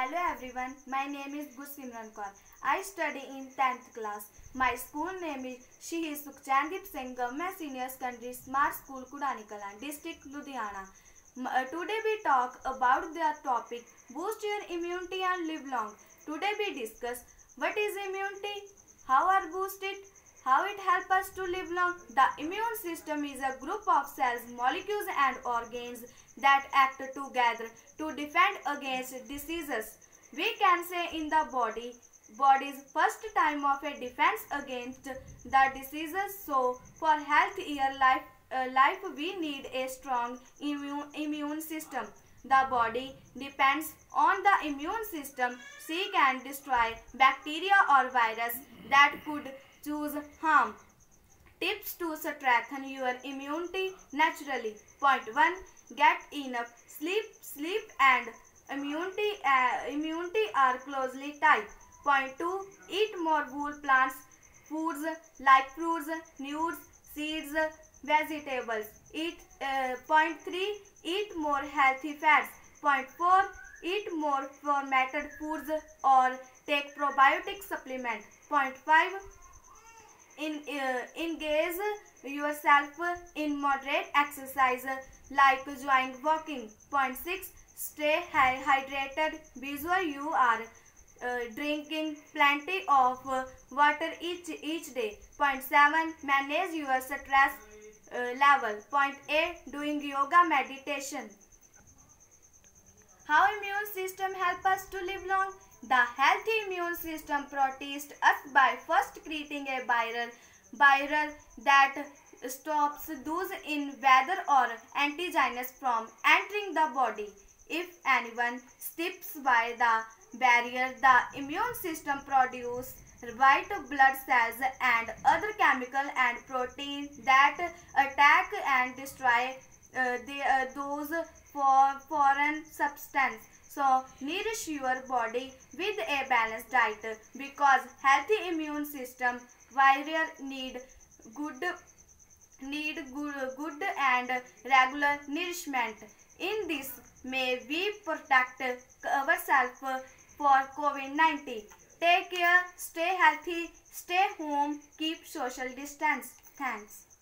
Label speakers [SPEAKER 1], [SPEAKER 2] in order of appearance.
[SPEAKER 1] Hello everyone, my name is Gursimran Kaur. I study in 10th class. My school name is Shahid Sukhchandip Singh Government Senior Secondary Smart School, Kudani Kalan, District Ludhiana. Today we talk about the topic Boost Your Immunity and Live Long. Today we discuss what is immunity, how are boosted, how it helps us to live long. The immune system is a group of cells, molecules and organs that act together to defend against diseases. We can say in the body's first time of a defense against the diseases. So for healthier life we need a strong immune system. The body depends on the immune system seek and destroy bacteria or virus that could choose harm. Tips to strengthen your immunity naturally. Point 1. Get enough sleep. Sleep and immunity are closely tied. Point 2. Eat more whole plants foods like fruits, nuts, seeds, vegetables. Point 3. Eat more healthy fats. Point 4. Eat more fermented foods or take probiotic supplement. Point 5. Engage yourself in moderate exercise like joint walking. Point 6. Stay hydrated. Be sure you are drinking plenty of water each day. Point 7. Manage your stress level. Point 8. Doing yoga meditation. How immune system help us to live long? The healthy immune system protects us by first creating a barrier that stops those invaders or antigens from entering the body. If anyone steps by the barrier, the immune system produces white blood cells and other chemicals and proteins that attack and destroy those foreign substances. So nourish your body with a balanced diet because healthy immune system warrior need good and regular nourishment. In this may we protect ourselves for COVID-19. Take care, stay healthy, stay home, keep social distance. Thanks.